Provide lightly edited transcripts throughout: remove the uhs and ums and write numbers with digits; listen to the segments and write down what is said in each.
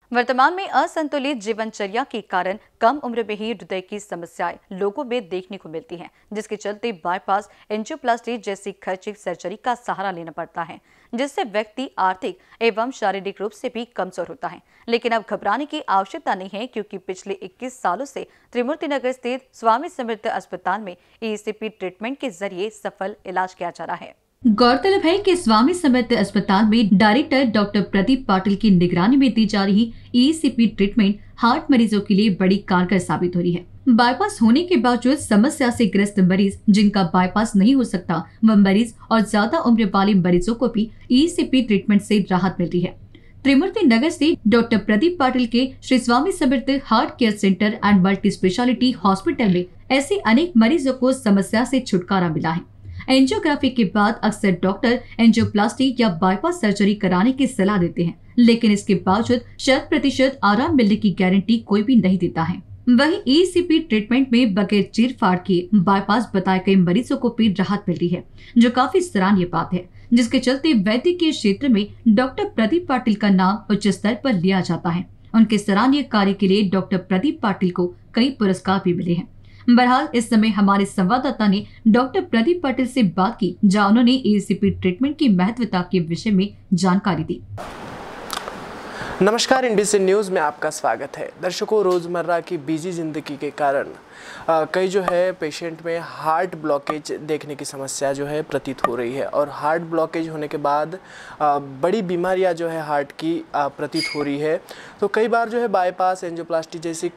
वर्तमान में असंतुलित जीवनचर्या के कारण कम उम्र में ही हृदय की समस्याएं लोगों में देखने को मिलती हैं, जिसके चलते बाईपास, एंजियोप्लास्टी जैसी खर्चिक सर्जरी का सहारा लेना पड़ता है, जिससे व्यक्ति आर्थिक एवं शारीरिक रूप से भी कमजोर होता है। लेकिन अब घबराने की आवश्यकता नहीं है, क्योंकि पिछले 21 सालों से त्रिमूर्ति नगर स्थित स्वामी समर्थ अस्पताल में ईसीपी ट्रीटमेंट के जरिए सफल इलाज किया जा रहा है। गौरतलब है कि स्वामी समर्थ अस्पताल में डायरेक्टर डॉक्टर प्रदीप पाटिल की निगरानी में दी जा रही ईसीपी ट्रीटमेंट हार्ट मरीजों के लिए बड़ी कारगर साबित हो रही है। बाईपास होने के बावजूद समस्या से ग्रस्त मरीज जिनका बाईपास नहीं हो सकता, वह मरीज और ज्यादा उम्र वाले मरीजों को भी ईसीपी ट्रीटमेंट से राहत मिलती है। त्रिमूर्ति नगर से डॉक्टर प्रदीप पाटिल के Shri Swami Samarth heart care centre and multi speciality hospital में ऐसे अनेक मरीजों को समस्या से छुटकारा मिला है। एंजियोग्राफी के बाद अक्सर डॉक्टर एंजियोप्लास्टी या बाईपास सर्जरी कराने की सलाह देते हैं, लेकिन इसके बावजूद 100% आराम मिलने की गारंटी कोई भी नहीं देता है। वहीं ईसीपी ट्रीटमेंट में बगैर चीर-फाड़ किए बाईपास बताए गए मरीजों को भी राहत मिलती है, जो काफी सराहनीय बात है, जिसके चलते वैद्यकीय क्षेत्र में डॉक्टर प्रदीप पाटिल का नाम उच्च स्तर पर लिया जाता है। उनके सराहनीय कार्य के लिए डॉक्टर प्रदीप पाटिल को कई पुरस्कार भी मिले हैं। बहरहाल इस समय हमारे संवाददाता ने डॉक्टर प्रदीप पाटिल से बात की, जहां उन्होंने ईसीपी ट्रीटमेंट की महत्वता के विषय में जानकारी दी। नमस्कार, इंडियन न्यूज़ में आपका स्वागत है। दर्शकों, रोज़मर्रा की बिजी ज़िंदगी के कारण कई जो है पेशेंट में हार्ट ब्लॉकेज देखने की समस्या जो है प्रतीत हो रही है, और हार्ट ब्लॉकेज होने के बाद बड़ी बीमारियां जो है हार्ट की प्रतीत हो रही है। तो कई बार जो है बाईपास, एंजियोप्लास्टी जैसी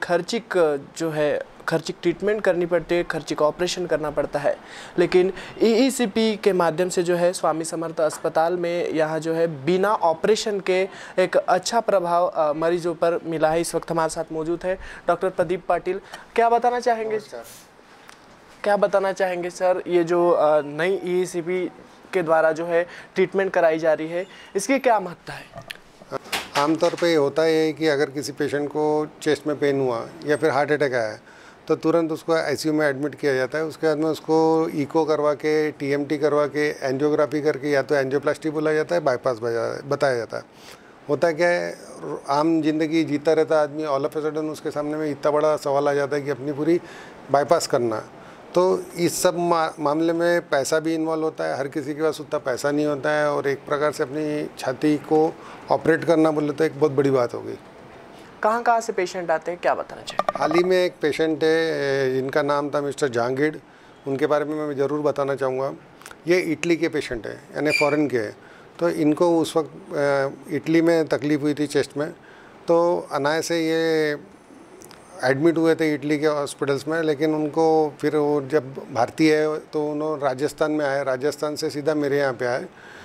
खर्चिक ट्रीटमेंट करनी पड़ती है, खर्चिक ऑपरेशन करना पड़ता है। लेकिन ईसीपी के माध्यम से जो है स्वामी समर्थ अस्पताल में यहाँ जो है बिना ऑपरेशन के एक अच्छा प्रभाव मरीजों पर मिला है। इस वक्त हमारे साथ मौजूद है डॉक्टर प्रदीप पाटिल। क्या बताना चाहेंगे सर? क्या बताना चाहेंगे सर, ये जो नई ईसीपी के द्वारा जो है ट्रीटमेंट कराई जा रही है, इसकी क्या महत्ता है? आमतौर पे होता है कि अगर किसी पेशेंट को चेस्ट में पेन हुआ या फिर हार्ट अटैक आया तो तुरंत उसको आईसीयू में एडमिट किया जाता है। उसके बाद में उसको इको करवा के, टीएमटी करवा के, एंजियोग्राफी करके या तो एंजियोप्लास्टी बोला जाता है, बाईपास बताया जाता है। होता क्या है, आम जिंदगी जीता रहता आदमी, ऑल ऑफ ए सडन उसके सामने में इतना बड़ा सवाल आ जाता है कि अपनी पूरी बाईपास करना। तो इस सब मामले में पैसा भी इन्वॉल्व होता है। हर किसी के पास उतना पैसा नहीं होता है, और एक प्रकार से अपनी छाती को ऑपरेट करना बोले तो एक बहुत बड़ी बात होगी। कहाँ से पेशेंट आते हैं, क्या बताना चाहिए? हाल ही में एक पेशेंट है जिनका नाम था मिस्टर जहांगीर, उनके बारे में मैं ज़रूर बताना चाहूँगा। ये इटली के पेशेंट है, यानी फ़ॉरेन के है। तो इनको उस वक्त इटली में तकलीफ़ हुई थी चेस्ट में, तो अनायास से ये एडमिट हुए थे इटली के हॉस्पिटल्स में। लेकिन उनको फिर वो जब भारतीय है तो उन्होंने राजस्थान में आए, राजस्थान से सीधा मेरे यहाँ पे आए।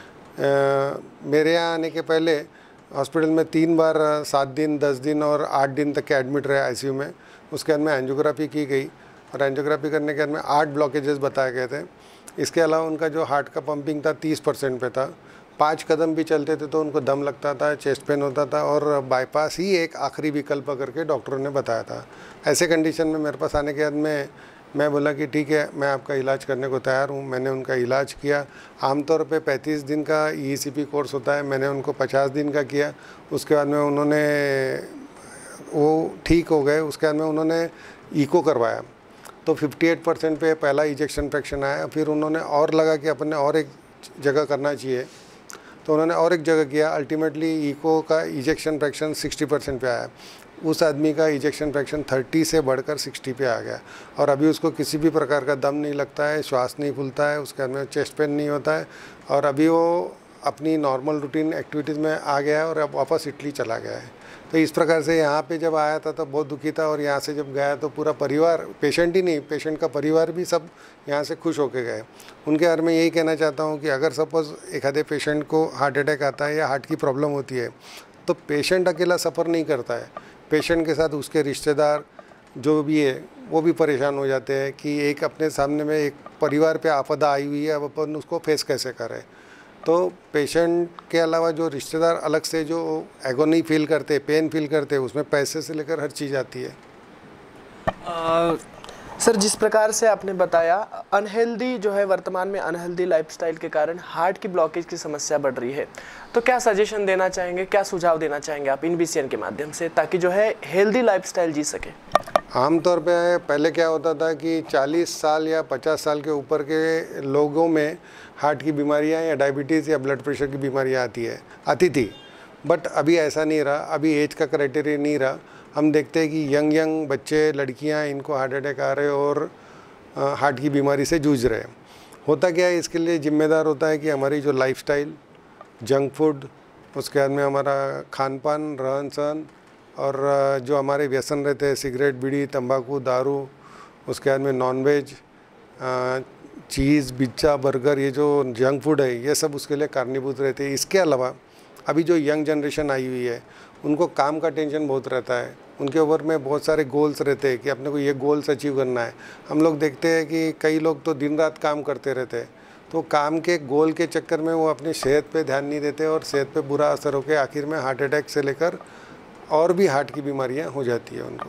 मेरे यहाँ आने के पहले हॉस्पिटल में 3 बार 7 दिन, 10 दिन और 8 दिन तक के एडमिट रहे आईसीयू में। उसके बाद में एंजियोग्राफी की गई, और एंजियोग्राफी करने के बाद में 8 ब्लॉकेजेस बताए गए थे। इसके अलावा उनका जो हार्ट का पंपिंग था 30% पे था। 5 कदम भी चलते थे तो उनको दम लगता था, चेस्ट पेन होता था, और बाईपास ही एक आखिरी विकल्प करके डॉक्टरों ने बताया था। ऐसे कंडीशन में मेरे पास आने के बाद में मैं बोला कि ठीक है, मैं आपका इलाज करने को तैयार हूँ। मैंने उनका इलाज किया। आमतौर पे 35 दिन का ईसीपी कोर्स होता है, मैंने उनको 50 दिन का किया। उसके बाद में वो ठीक हो गए। उसके बाद में उन्होंने इको करवाया तो 58% पे पहला इजेक्शन फ्रैक्शन आया। फिर उन्होंने और लगा कि अपन ने और एक जगह करना चाहिए, तो उन्होंने और एक जगह किया। अल्टीमेटली इको का इजेक्शन फ्रैक्शन 60% पे आया। उस आदमी का इजेक्शन फ्रैक्शन 30 से बढ़कर 60 पे आ गया, और अभी उसको किसी भी प्रकार का दम नहीं लगता है, श्वास नहीं फूलता है, उसके अंदर चेस्ट पेन नहीं होता है, और अभी वो अपनी नॉर्मल रूटीन एक्टिविटीज़ में आ गया है और अब वापस इटली चला गया है। तो इस प्रकार से यहाँ पे जब आया था तो बहुत दुखी था, और यहाँ से जब गया तो पूरा परिवार, पेशेंट ही नहीं, पेशेंट का परिवार भी सब यहाँ से खुश होके गए। उनके बारे में यही कहना चाहता हूँ कि अगर सपोज़ एक आधे पेशेंट को हार्ट अटैक आता है या हार्ट की प्रॉब्लम होती है तो पेशेंट अकेला सफ़र नहीं करता है, पेशेंट के साथ उसके रिश्तेदार जो भी है वो भी परेशान हो जाते हैं कि एक अपने सामने में एक परिवार पे आपदा आई हुई है, अब अपन उसको फेस कैसे करें। तो पेशेंट के अलावा जो रिश्तेदार अलग से जो एगोनी फील करते, पेन फील करते, उसमें पैसे से लेकर हर चीज़ आती है। सर, जिस प्रकार से आपने बताया, अनहेल्दी जो है, वर्तमान में अनहेल्दी लाइफस्टाइल के कारण हार्ट की ब्लॉकेज की समस्या बढ़ रही है, तो क्या सजेशन देना चाहेंगे, क्या सुझाव देना चाहेंगे आप INVISION के माध्यम से, ताकि जो है हेल्दी लाइफस्टाइल जी सके? आमतौर पे पहले क्या होता था कि 40 साल या 50 साल के ऊपर के लोगों में हार्ट की बीमारियां या डायबिटीज़ या ब्लड प्रेशर की बीमारियां आती थी, बट अभी ऐसा नहीं रहा। अभी एज का क्राइटेरिया नहीं रहा। हम देखते हैं कि यंग बच्चे, लड़कियां, इनको हार्ट अटैक आ रहे और हार्ट की बीमारी से जूझ रहे हैं। होता क्या है, इसके लिए जिम्मेदार होता है कि हमारी जो लाइफस्टाइल, जंक फूड, उसके बाद में हमारा खान पान, रहन सहन, और जो हमारे व्यसन रहते हैं, सिगरेट, बीड़ी, तंबाकू, दारू, उसके बाद में नॉनवेज, चीज़, पिज्ज़ा, बर्गर, ये जो जंक फूड है, ये सब उसके लिए कारणीभूत रहते हैं। इसके अलावा अभी जो यंग जनरेशन आई हुई है, उनको काम का टेंशन बहुत रहता है। उनके ऊपर में बहुत सारे गोल्स रहते हैं कि अपने को ये गोल्स अचीव करना है। हम लोग देखते हैं कि कई लोग तो दिन रात काम करते रहते हैं, तो काम के गोल के चक्कर में वो अपनी सेहत पे ध्यान नहीं देते और सेहत पे बुरा असर होकर आखिर में हार्ट अटैक से लेकर और भी हार्ट की बीमारियां हो जाती है उनको।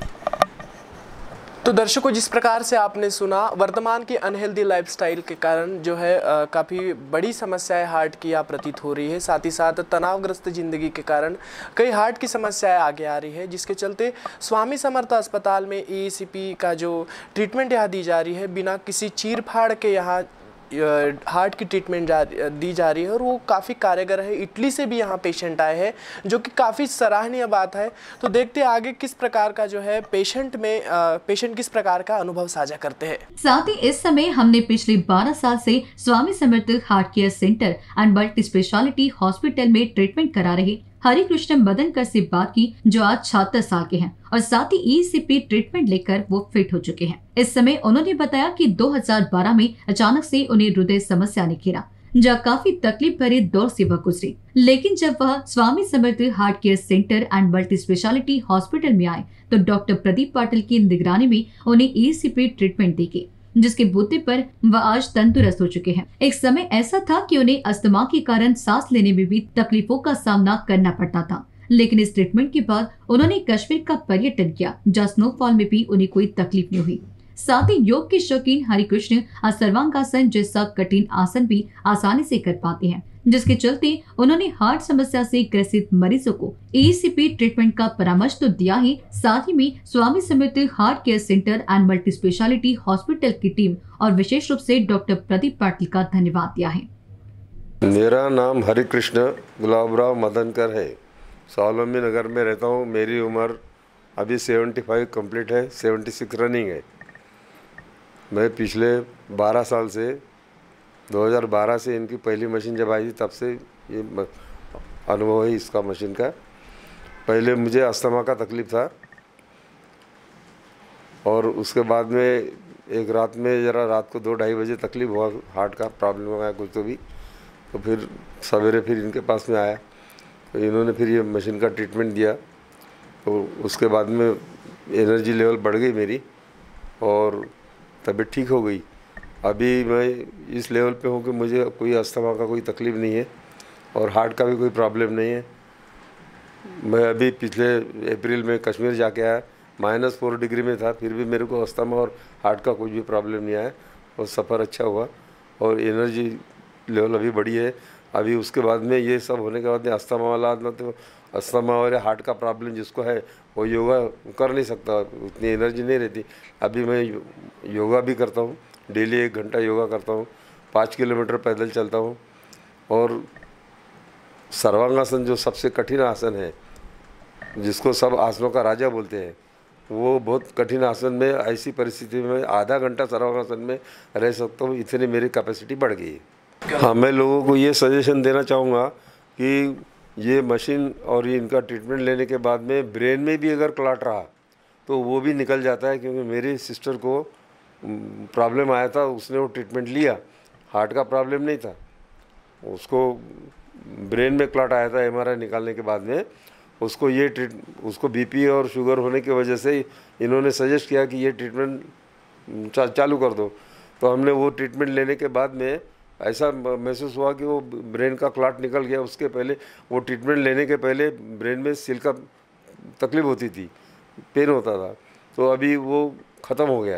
तो दर्शकों, जिस प्रकार से आपने सुना, वर्तमान की अनहेल्दी लाइफस्टाइल के कारण जो है काफ़ी बड़ी समस्याएं हार्ट की यहाँ प्रतीत हो रही है। साथ ही साथ तनावग्रस्त जिंदगी के कारण कई हार्ट की समस्याएं आगे आ रही है, जिसके चलते स्वामी समर्थ अस्पताल में ECP का जो ट्रीटमेंट यहाँ दी जा रही है, बिना किसी चीर फाड़ के यहाँ हार्ट की ट्रीटमेंट दी जा रही है, और वो काफ़ी कारगर है। इटली से भी यहाँ पेशेंट आए हैं, जो कि काफ़ी सराहनीय बात है। तो देखते हैं आगे किस प्रकार का जो है पेशेंट किस प्रकार का अनुभव साझा करते हैं। साथ ही इस समय हमने पिछले 12 साल से Swami Samarth heart care centre and multi speciality hospital में ट्रीटमेंट करा रहे हरिकृष्ण मदनकर से बात की, जो आज 76 साल के हैं और साथ ही ECP ट्रीटमेंट लेकर वो फिट हो चुके हैं। इस समय उन्होंने बताया कि 2012 में अचानक से उन्हें हृदय समस्या ने घेरा, जहाँ काफी तकलीफ भरे दौर से वह गुजरी। लेकिन जब वह Swami Samarth heart care centre and multi speciality hospital में आए, तो डॉक्टर प्रदीप पाटिल की निगरानी में उन्हें ECP ट्रीटमेंट दी गई, जिसके बूते पर वह आज तंदुरुस्त हो चुके हैं। एक समय ऐसा था कि उन्हें अस्थमा के कारण सांस लेने में भी तकलीफों का सामना करना पड़ता था, लेकिन इस ट्रीटमेंट के बाद उन्होंने कश्मीर का पर्यटन किया, जहाँ स्नोफॉल में भी उन्हें कोई तकलीफ नहीं हुई। साथ ही योग के शौकीन हरिकृष्ण सर्वांगासन जैसा कठिन आसन भी आसानी से कर पाते हैं, जिसके चलते उन्होंने हार्ट समस्या से ग्रसित मरीजों को ECP ट्रीटमेंट का परामर्श तो दिया ही, साथ ही में Swami Samarth heart care centre and multi speciality hospital की टीम और विशेष रूप से डॉक्टर प्रदीप पाटिल का धन्यवाद दिया है। मेरा नाम हरिकृष्ण गुलाबराव मदनकर है। स्वावलंबी नगर में रहता हूँ। मेरी उम्र अभी 75 कंप्लीट है, 76 रनिंग है। मैं पिछले 12 साल से 2012 से इनकी पहली मशीन जब आई थी, तब से ये अनुभव है इसका मशीन का। पहले मुझे अस्थमा का तकलीफ था, और उसके बाद में एक रात में रात को 2-2:30 बजे तकलीफ हुआ, हार्ट का प्रॉब्लम हो गया कुछ तो फिर सवेरे फिर इनके पास में आया, तो इन्होंने फिर ये मशीन का ट्रीटमेंट दिया। तो उसके बाद में एनर्जी लेवल बढ़ गई मेरी और तबीयत ठीक हो गई। अभी मैं इस लेवल पे हूँ कि मुझे कोई अस्थमा का कोई तकलीफ़ नहीं है और हार्ट का भी कोई प्रॉब्लम नहीं है। मैं अभी पिछले अप्रैल में कश्मीर जाके आया, -4 डिग्री में था, फिर भी मेरे को अस्थमा और हार्ट का कोई भी प्रॉब्लम नहीं आया और सफ़र अच्छा हुआ और एनर्जी लेवल अभी बढ़ी है। अभी उसके बाद में ये सब होने के बाद में अस्थमा वाला आदमी तो अस्थमा और हार्ट का प्रॉब्लम जिसको है वो योगा कर नहीं सकता, उतनी एनर्जी नहीं रहती। अभी मैं योगा भी करता हूँ, डेली 1 घंटा योगा करता हूँ, 5 किलोमीटर पैदल चलता हूँ। और सर्वांगासन जो सबसे कठिन आसन है, जिसको सब आसनों का राजा बोलते हैं, वो बहुत कठिन आसन में ऐसी परिस्थिति में आधा घंटा सर्वांगासन में रह सकता हूँ, इतनी मेरी कैपेसिटी बढ़ गई है। हाँ, मैं लोगों को ये सजेशन देना चाहूँगा कि ये मशीन और ये इनका ट्रीटमेंट लेने के बाद में ब्रेन में भी अगर क्लॉट रहा तो वो भी निकल जाता है, क्योंकि मेरी सिस्टर को प्रॉब्लम आया था, उसने वो ट्रीटमेंट लिया, हार्ट का प्रॉब्लम नहीं था, उसको ब्रेन में क्लॉट आया था MRI निकालने के बाद में। उसको उसको BP और शुगर होने की वजह से इन्होंने सजेस्ट किया कि ये ट्रीटमेंट चालू कर दो। तो हमने वो ट्रीटमेंट लेने के बाद में ऐसा महसूस हुआ कि वो ब्रेन का क्लॉट निकल गया। उसके पहले वो ट्रीटमेंट लेने के पहले ब्रेन में सील का तकलीफ होती थी, पेन होता था, तो अभी वो ख़त्म हो गया।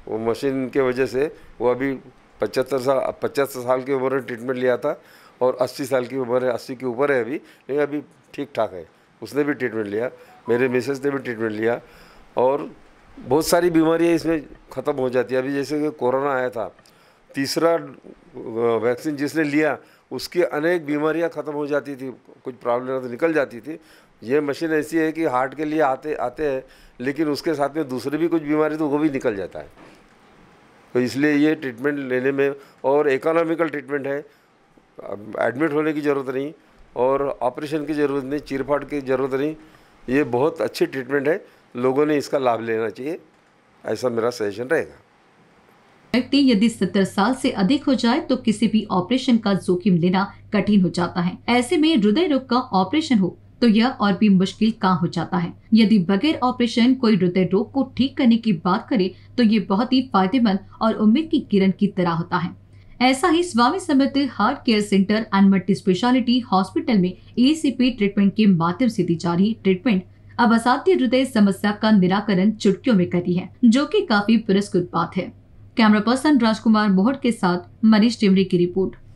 वो मशीन के वजह से वो अभी 75 साल की उम्र में ट्रीटमेंट लिया था और 80 साल की उम्र है, 80 के ऊपर है अभी, लेकिन अभी ठीक ठाक है। उसने भी ट्रीटमेंट लिया, मेरे मिसेस ने भी ट्रीटमेंट लिया और बहुत सारी बीमारियां इसमें ख़त्म हो जाती है। अभी जैसे कि कोरोना आया था, तीसरा वैक्सीन जिसने लिया उसकी अनेक बीमारियां ख़त्म हो जाती थी, कुछ प्रॉब्लम तो निकल जाती थी। ये मशीन ऐसी है कि हार्ट के लिए आते हैं, लेकिन उसके साथ में दूसरी भी कुछ बीमारी तो वो भी निकल जाता है। तो इसलिए ये ट्रीटमेंट लेने में और इकोनॉमिकल ट्रीटमेंट है, एडमिट होने की ज़रूरत नहीं और ऑपरेशन की ज़रूरत नहीं, चीरफाड़ की ज़रूरत नहीं। ये बहुत अच्छी ट्रीटमेंट है, लोगों ने इसका लाभ लेना चाहिए, ऐसा मेरा सजेशन रहेगा। व्यक्ति यदि 70 साल से अधिक हो जाए तो किसी भी ऑपरेशन का जोखिम लेना कठिन हो जाता है। ऐसे में हृदय रोग का ऑपरेशन हो तो यह और भी मुश्किल काम हो जाता है। यदि बगैर ऑपरेशन कोई हृदय रोग को ठीक करने की बात करे तो ये बहुत ही फायदेमंद और उम्मीद की किरण की तरह होता है। ऐसा ही Swami Samarth heart care centre and multi speciality hospital में ECP ट्रीटमेंट के माध्यम से दी जा रही ट्रीटमेंट अब असाध्य हृदय समस्या का निराकरण चुटकियों में कर रही है, जो कि काफी पुरस्कृत बात है। कैमरा पर्सन राजकुमार मोहट के साथ मनीष टिमरी की रिपोर्ट।